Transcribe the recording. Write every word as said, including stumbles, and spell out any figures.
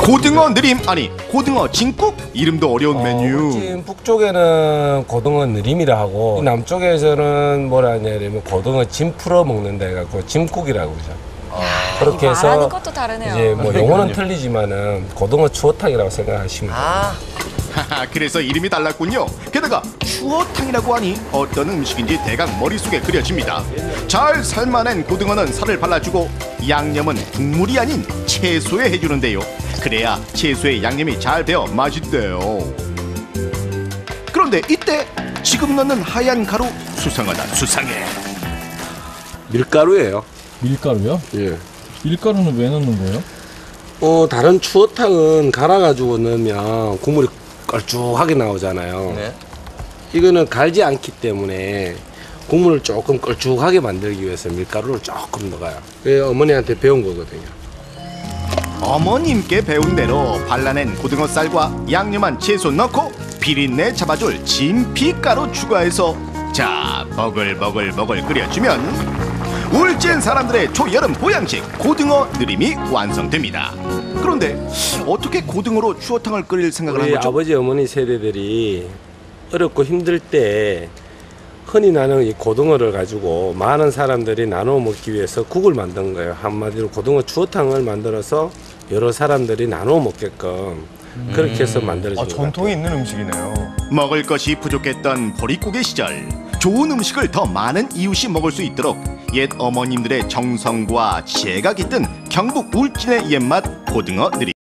고등어 느림 아니 고등어 진국 이름도 어려운 어, 메뉴. 울진 북쪽에는 고등어 느림이라 하고 남쪽에서는 뭐라 하냐면 고등어 짐 풀어 먹는 데 갖고 짐국이라고 그러죠. 그렇게 해서 말하는 것도 다르네요. 이제 뭐 용어는 틀리지만은 고등어 추어탕이라고 생각하시면 돼요. 아, 하하, 그래서 이름이 달랐군요. 게다가 추어탕이라고 하니 어떤 음식인지 대강 머릿속에 그려집니다. 잘 삶아낸 고등어는 살을 발라주고 양념은 국물이 아닌 채소에 해주는데요. 그래야 채소에 양념이 잘 배어 맛있대요. 그런데 이때 지금 넣는 하얀 가루 수상하다 수상해. 밀가루예요. 밀가루요? 예. 밀가루는 왜 넣는 거예요? 어 다른 추어탕은 갈아가지고 넣으면 국물이 걸쭉하게 나오잖아요. 네. 이거는 갈지 않기 때문에 국물을 조금 걸쭉하게 만들기 위해서 밀가루를 조금 넣어요. 그게 어머니한테 배운 거거든요. 어머님께 배운 대로 발라낸 고등어살과 양념한 채소 넣고 비린내 잡아줄 진피가루 추가해서 자 버글버글버글 끓여주면 울진 사람들의 초여름 보양식 고등어 느림이 완성됩니다. 그런데 어떻게 고등어로 추어탕을 끓일 생각을 한 우리 거죠? 아버지 어머니 세대들이 어렵고 힘들 때 흔히 나는 이 고등어를 가지고 많은 사람들이 나눠 먹기 위해서 국을 만든 거예요. 한마디로 고등어 추어탕을 만들어서 여러 사람들이 나눠 먹게끔 그렇게 해서 만들어진 아, 것 전통이 같아요. 있는 음식이네요. 먹을 것이 부족했던 보릿고개 시절 좋은 음식을 더 많은 이웃이 먹을 수 있도록 옛 어머님들의 정성과 지혜가 깃든 경북 울진의 옛맛 고등어 느림